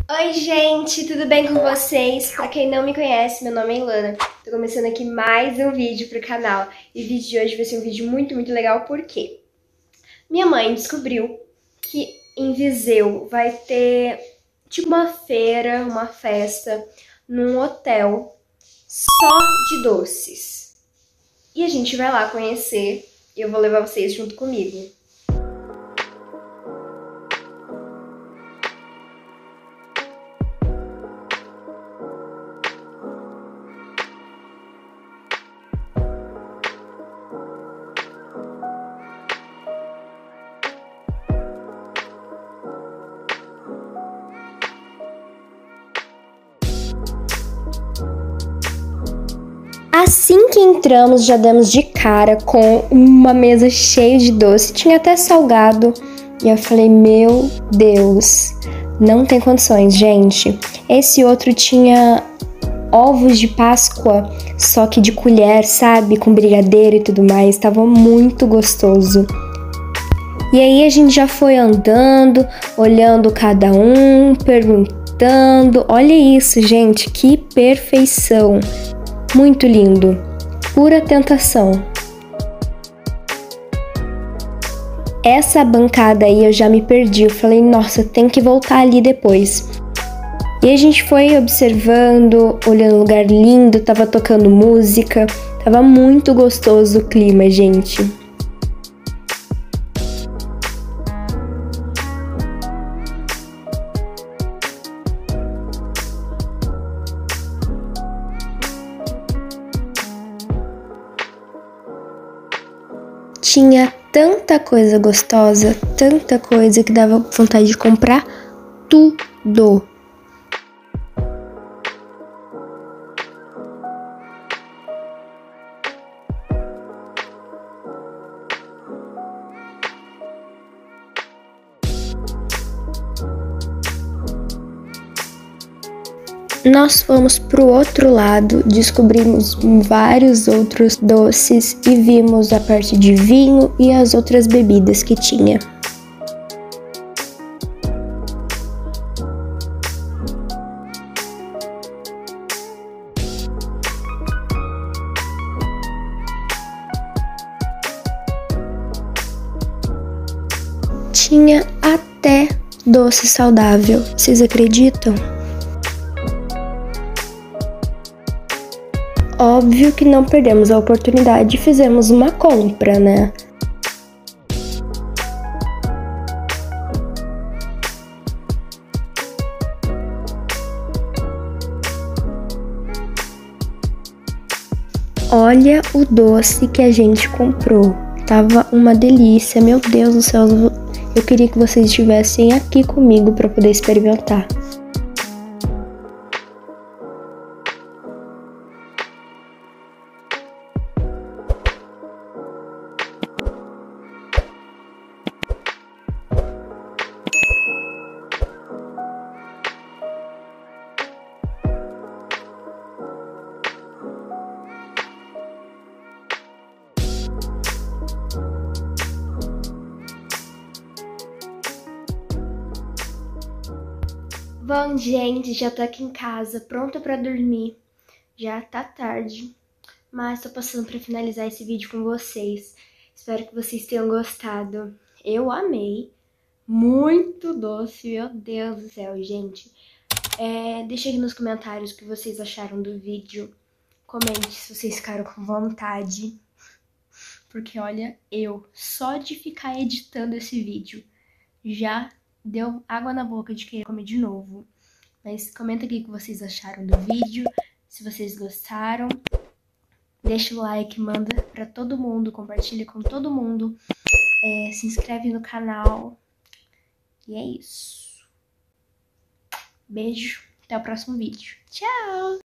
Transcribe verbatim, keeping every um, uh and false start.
Oi gente, tudo bem com vocês? Pra quem não me conhece, meu nome é Ilana. Tô começando aqui mais um vídeo pro canal. E o vídeo de hoje vai ser um vídeo muito, muito legal, porque minha mãe descobriu que em Viseu vai ter tipo uma feira, uma festa, num hotel só de doces. E a gente vai lá conhecer e eu vou levar vocês junto comigo. Assim que entramos, já damos de cara com uma mesa cheia de doce, tinha até salgado. E eu falei, meu Deus, não tem condições, gente. Esse outro tinha ovos de Páscoa, só que de colher, sabe? Com brigadeiro e tudo mais, tava muito gostoso. E aí a gente já foi andando, olhando cada um, perguntando. Olha isso, gente, que perfeição! Muito lindo, pura tentação. Essa bancada aí eu já me perdi, eu falei, nossa, tem que voltar ali depois. E a gente foi observando, olhando um lugar lindo, tava tocando música, tava muito gostoso o clima, gente. Tinha tanta coisa gostosa, tanta coisa que dava vontade de comprar tudo. Nós fomos pro outro lado, descobrimos vários outros doces e vimos a parte de vinho e as outras bebidas que tinha. Tinha até doce saudável, vocês acreditam? Óbvio que não perdemos a oportunidade e fizemos uma compra, né? Olha o doce que a gente comprou. Tava uma delícia, meu Deus do céu. Eu queria que vocês estivessem aqui comigo para poder experimentar. Bom, gente, já tô aqui em casa, pronta pra dormir. Já tá tarde, mas tô passando pra finalizar esse vídeo com vocês. Espero que vocês tenham gostado. Eu amei. Muito doce, meu Deus do céu, gente. É, deixa aqui nos comentários o que vocês acharam do vídeo. Comente se vocês ficaram com vontade. Porque, olha, eu, só de ficar editando esse vídeo, já deu água na boca de querer comer de novo. Mas comenta aqui o que vocês acharam do vídeo, se vocês gostaram. Deixa o like, manda pra todo mundo, compartilha com todo mundo. É, se inscreve no canal. E é isso. Beijo, até o próximo vídeo. Tchau!